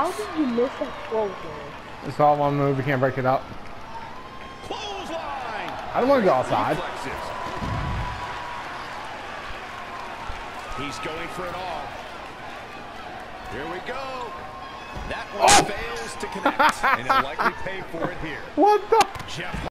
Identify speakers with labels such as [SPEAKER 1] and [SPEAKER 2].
[SPEAKER 1] How did you miss that throw there?
[SPEAKER 2] It's all one move. You can't break it up.
[SPEAKER 3] Clothesline.
[SPEAKER 2] I don't want to go outside.
[SPEAKER 3] Reflexes. He's going for it all. Here we go. That one fails to connect, and he'll likely pay for it here.
[SPEAKER 2] What the?
[SPEAKER 3] Jeff